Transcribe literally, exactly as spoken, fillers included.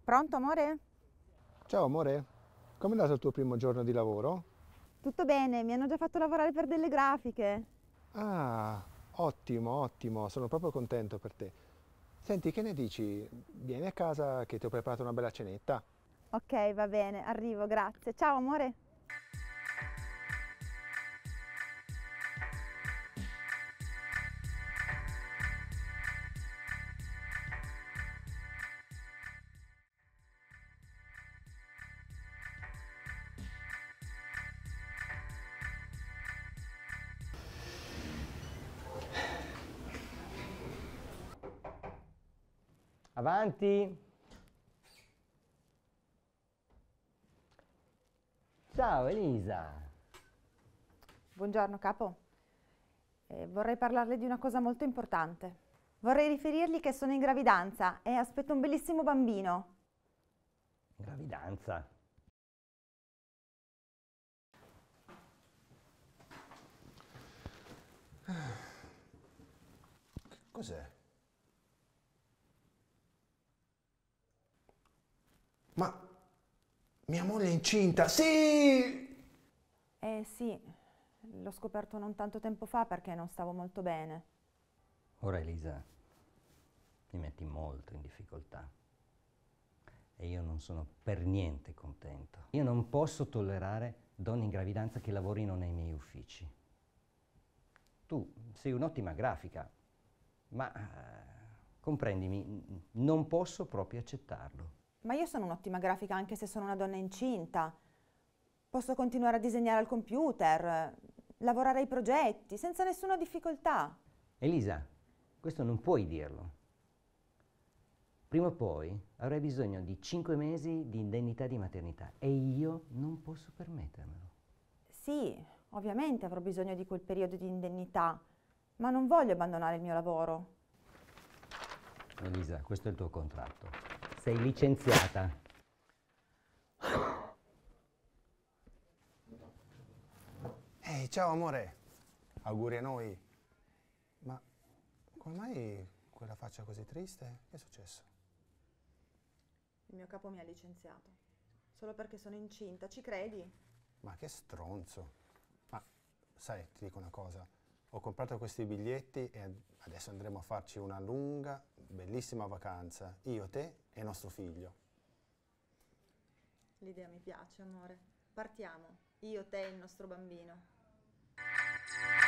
Pronto, amore? Ciao amore, com'è andato il tuo primo giorno di lavoro? Tutto bene, mi hanno già fatto lavorare per delle grafiche. Ah, ottimo, ottimo, sono proprio contento per te. Senti, che ne dici? Vieni a casa che ti ho preparato una bella cenetta. Ok, va bene, arrivo, grazie. Ciao, amore. Avanti! Ciao Elisa! Buongiorno, capo. Eh, vorrei parlarle di una cosa molto importante. Vorrei riferirgli che sono in gravidanza e aspetto un bellissimo bambino. Gravidanza. Cos'è? Ma mia moglie è incinta, sì! Eh sì, l'ho scoperto non tanto tempo fa perché non stavo molto bene. Ora Elisa, mi metti molto in difficoltà e io non sono per niente contento. Io non posso tollerare donne in gravidanza che lavorino nei miei uffici. Tu sei un'ottima grafica, ma eh, comprendimi, non posso proprio accettarlo. Ma io sono un'ottima grafica anche se sono una donna incinta. Posso continuare a disegnare al computer, eh, lavorare ai progetti, senza nessuna difficoltà. Elisa, questo non puoi dirlo. Prima o poi avrai bisogno di cinque mesi di indennità di maternità e io non posso permettermelo. Sì, ovviamente avrò bisogno di quel periodo di indennità, ma non voglio abbandonare il mio lavoro. Elisa, questo è il tuo contratto. Sei licenziata. Ehi, ciao amore, auguri a noi. Ma come mai quella faccia così triste? Che è successo? Il mio capo mi ha licenziato, solo perché sono incinta, ci credi? Ma che stronzo. Ma sai, ti dico una cosa, ho comprato questi biglietti e ad- adesso andremo a farci una lunga, bellissima vacanza, io, te e nostro figlio. L'idea mi piace, amore. Partiamo, io, te e il nostro bambino.